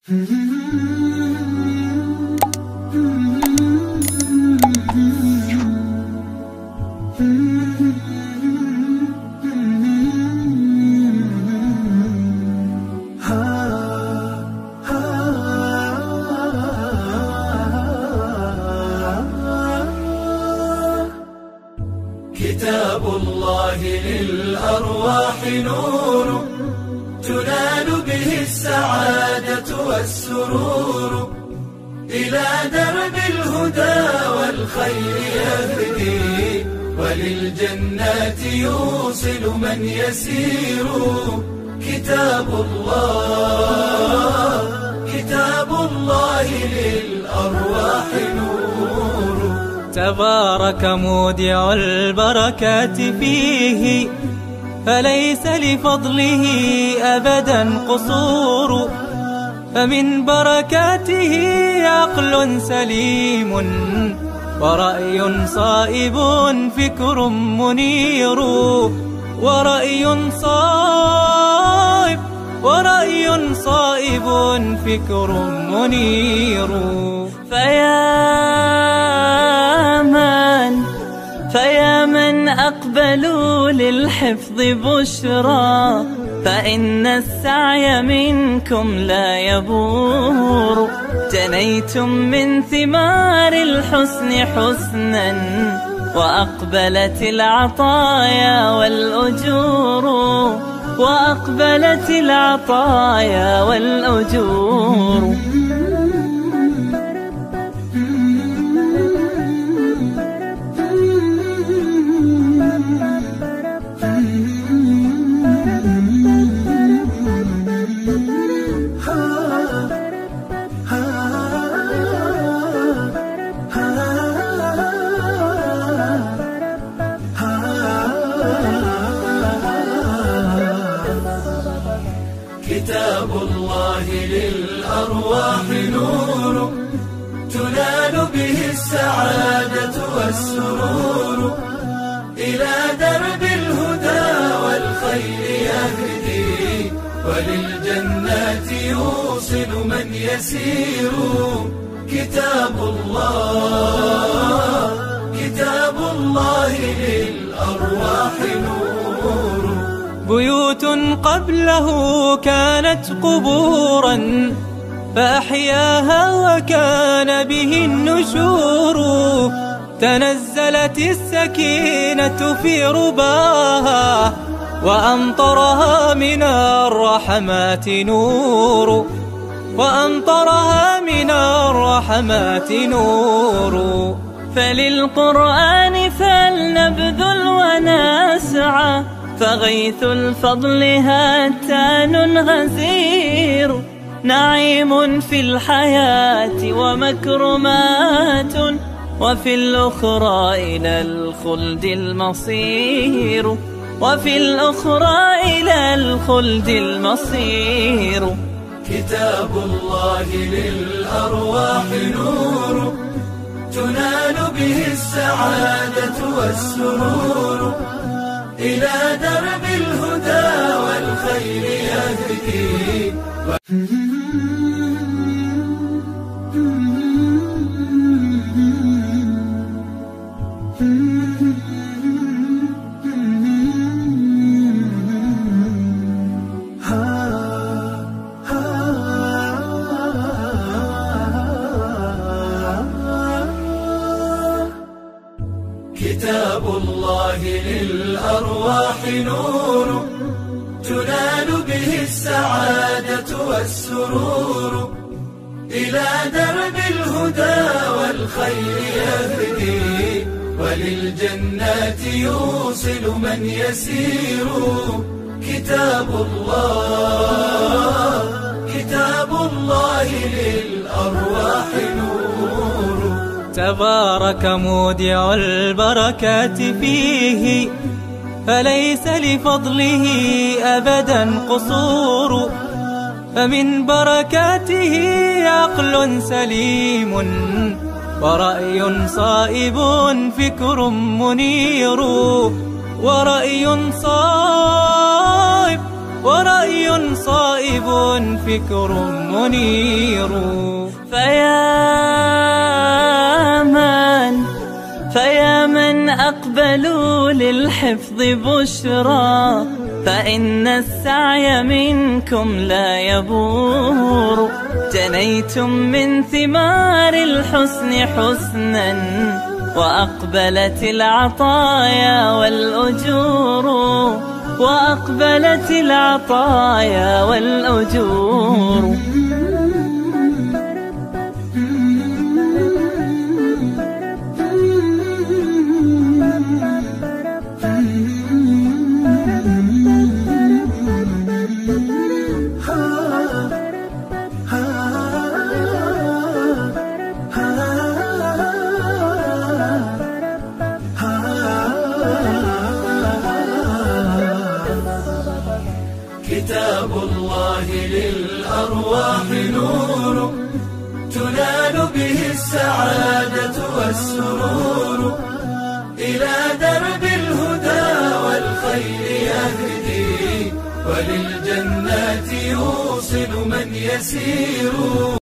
كتاب الله للأرواح نور، تنال به السعادة والسرور، إلى درب الهدى والخير يهدي، وللجنات يوصل من يسير. كتاب الله للأرواح نور. تبارك مودع البركات فيه، فليس لفضله أبدا قصور، فمن بركاته عقل سليم، ورأي صائب فكر منير، ورأي صائب فكر منير. فيا من أقبلوا للحفظ بشرى، فإن السعي منكم لا يبور، جنيتم من ثمار الحسن حسنا، وأقبلت العطايا والأجور، وأقبلت العطايا والأجور. كتاب الله للأرواح نور، تنال به السعادة والسرور، إلى درب الهدى والخير يهدي، وللجنات يوصل من يسير. كتاب الله للأرواح نور. بيوت قبله كانت قبورا، فأحياها وكان به النشور، تنزلت السكينة في رباها، وأمطرها من الرحمات نور، وأمطرها من الرحمات نور. فللقرآن فلنبذل ونسعى، فغيث الفضل هاتان غزير، نعيم في الحياة ومكرمات، وفي الأخرى إلى الخلد المصير، وفي الأخرى إلى الخلد المصير. كتاب الله للأرواح نور، تنال به السعادة والسرور، إلى درب الهدى والخير يهدي. كتاب الله للأرواح نور، تنال به السعادة والسرور، إلى درب الهدى والخير يهدي، وللجنات يوصل من يسير. كتاب الله للأرواح نور. تبارك مودع البركات فيه، فليس لفضله أبدا قصور، فمن بركاته عقل سليم، ورأي صائب فكر منير، ورأي صائب فكر منير. فيا من أقبلوا للحفظ بشرى، فإن السعي منكم لا يبور. جنيتم من ثمار الحسن حسنا، وأقبلت العطايا والأجور، وأقبلت العطايا والأجور. كتاب الله للأرواح نور، تنال به السعادة والسرور. إلى درب الهدى والخير يهدي، وللجنات يوصل من يسير.